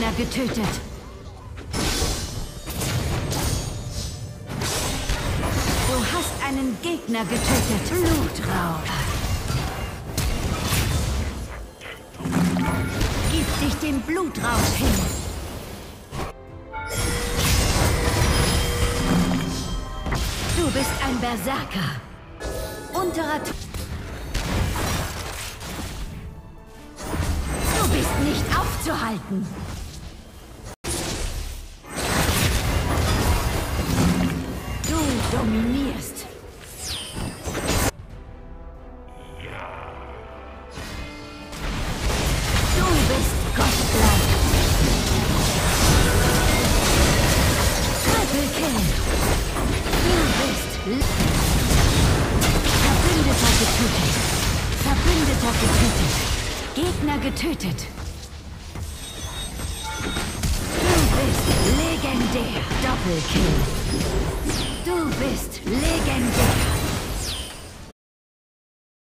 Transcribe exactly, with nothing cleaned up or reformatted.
Gegner getötet. Du hast einen Gegner getötet. Blutraub. Gib dich dem Blutrausch hin. Du bist ein Berserker. Unterer... T Du bist nicht aufzuhalten. Du dominierst. Du bist gottgleich. Triple Kill. Du bist... Verbündeter getötet. Verbündeter getötet. Gegner getötet. Du bist legendär. Doppelkill. Du bist legendär.